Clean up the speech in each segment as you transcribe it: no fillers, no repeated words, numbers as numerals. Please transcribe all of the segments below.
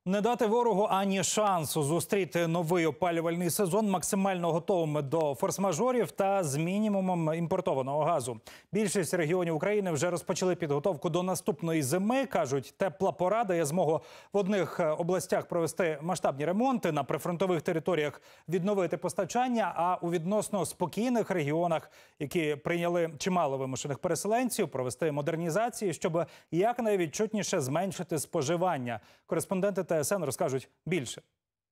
Не дати ворогу ані шансу зустріти новий опалювальний сезон максимально готовими до форс-мажорів та з мінімумом імпортованого газу. Більшість регіонів України вже розпочали підготовку до наступної зими. Кажуть, тепла пора дає змогу в одних областях провести масштабні ремонти, на прифронтових територіях відновити постачання, а у відносно спокійних регіонах, які прийняли чимало вимушених переселенців, провести модернізації, щоб якнайвідчутніше зменшити споживання. Кореспонденти ТСН розкажуть більше.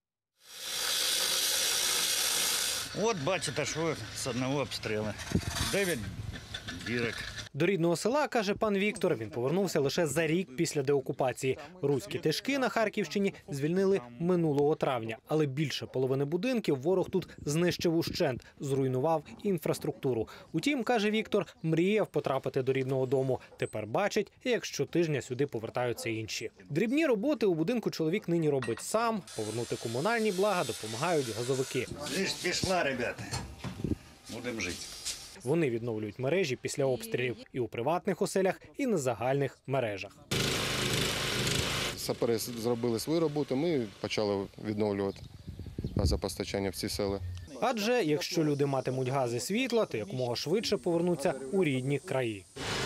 От бачите, що з одного обстрілу. 9 дірок. До рідного села, каже пан Віктор, він повернувся лише за рік після деокупації. Руські Тишки на Харківщині звільнили минулого травня. Але більше половини будинків ворог тут знищив ущент, зруйнував інфраструктуру. Утім, каже Віктор, мріяв потрапити до рідного дому. Тепер бачить, як щотижня сюди повертаються інші. Дрібні роботи у будинку чоловік нині робить сам. Повернути комунальні блага допомагають газовики. Лиш пішла, ребята. Будемо жити. Вони відновлюють мережі після обстрілів і у приватних оселях, і на загальних мережах. Сапери зробили свою роботу, ми почали відновлювати газопостачання в ці села. Адже якщо люди матимуть газ і світло, то якомога швидше повернуться у рідні краї.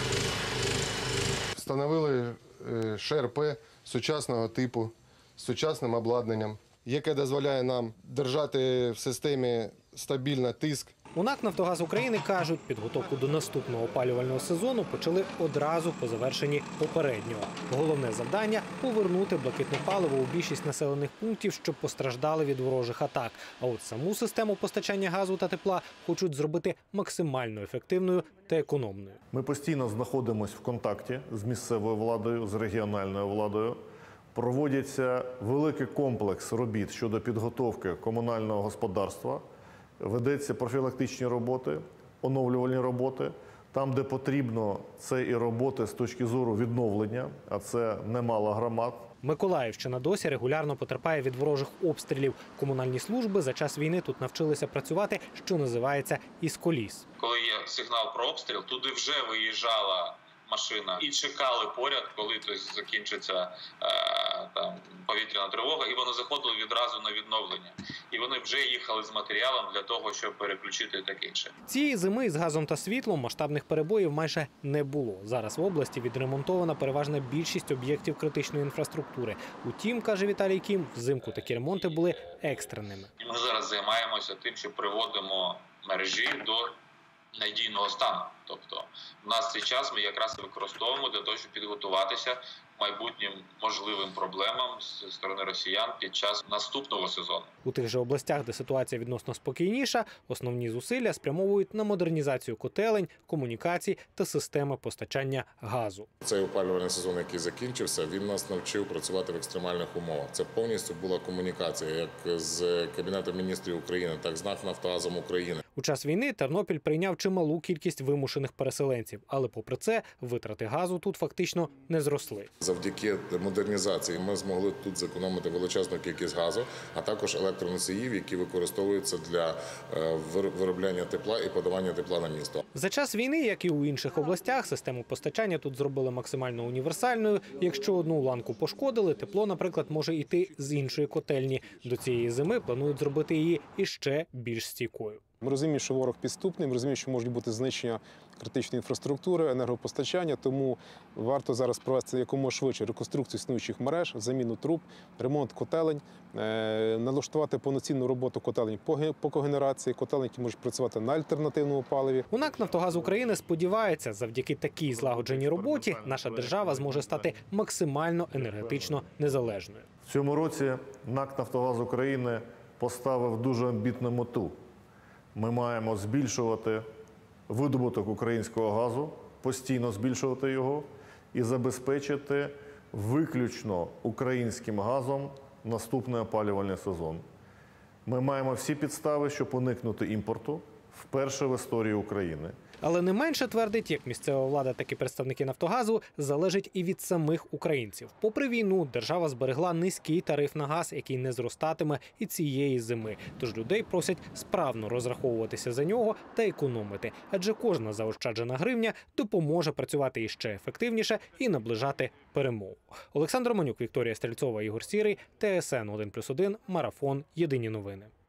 Встановили ШРП сучасного типу, з сучасним обладнанням, яке дозволяє нам держати в системі стабільний тиск. У НАК «Нафтогаз України» кажуть, підготовку до наступного опалювального сезону почали одразу по завершенні попереднього. Головне завдання – повернути блакитне паливо у більшість населених пунктів, що постраждали від ворожих атак. А от саму систему постачання газу та тепла хочуть зробити максимально ефективною та економною. Ми постійно знаходимося в контакті з місцевою владою, з регіональною владою. Проводяться великий комплекс робіт щодо підготовки комунального господарства. Ведеться профілактичні роботи, оновлювальні роботи. Там, де потрібно, це і роботи з точки зору відновлення, а це немало громад. Миколаївщина досі регулярно потерпає від ворожих обстрілів. Комунальні служби за час війни тут навчилися працювати, що називається, із коліс. Коли є сигнал про обстріл, туди вже виїжджала машина і чекали поряд, коли закінчиться повітряна тривога, і вони заходили відразу на відновлення. І вони вже їхали з матеріалом для того, щоб переключити і таке інше. Цієї зими з газом та світлом масштабних перебоїв майже не було. Зараз в області відремонтована переважна більшість об'єктів критичної інфраструктури. Утім, каже Віталій Кім, взимку такі ремонти були екстреними. Ми зараз займаємося тим, що приводимо мережі до надійного стану. Тобто в нас цей час ми якраз використовуємо для того, щоб підготуватися майбутнім можливим проблемам з сторони росіян під час наступного сезону. У тих же областях, де ситуація відносно спокійніша, основні зусилля спрямовують на модернізацію котелень, комунікацій та системи постачання газу. Цей опалювальний сезон, який закінчився, він нас навчив працювати в екстремальних умовах. Це повністю була комунікація як з Кабінетом міністрів України, так і з НАК «Нафтогазом України». У час війни Тернопіль прийняв чималу кількість вимушених переселенців, але попри це витрати газу тут фактично не зросли. Завдяки модернізації ми змогли тут зекономити величезну кількість газу, а також електроносіїв, які використовуються для виробляння тепла і подавання тепла на місто. За час війни, як і у інших областях, систему постачання тут зробили максимально універсальною. Якщо одну ланку пошкодили, тепло, наприклад, може йти з іншої котельні. До цієї зими планують зробити її іще більш стійкою. Ми розуміємо, що ворог підступний, ми розуміємо, що можуть бути знищення критичної інфраструктури, енергопостачання, тому варто зараз провести якомога швидше реконструкцію існуючих мереж, заміну труб, ремонт котелень, налаштувати повноцінну роботу котелень по когенерації, котелень, які можуть працювати на альтернативному паливі. У НАК «Нафтогаз України» сподівається, завдяки такій злагодженій роботі наша держава зможе стати максимально енергетично незалежною. В цьому році НАК «Нафтогаз України» поставив дуже амбітну мету. Ми маємо збільшувати видобуток українського газу, постійно збільшувати його і забезпечити виключно українським газом наступний опалювальний сезон. Ми маємо всі підстави, щоб уникнути імпорту вперше в історії України. Але не менше, твердить як місцева влада, так і представники «Нафтогазу», залежить і від самих українців. Попри війну, держава зберегла низький тариф на газ, який не зростатиме і цієї зими. Тож людей просять справно розраховуватися за нього та економити. Адже кожна заощаджена гривня допоможе працювати іще ефективніше і наближати перемогу. Олександр Романюк, Вікторія Стрільцова, Ігор Сірий, ТСН 1+1, Марафон. Єдині новини.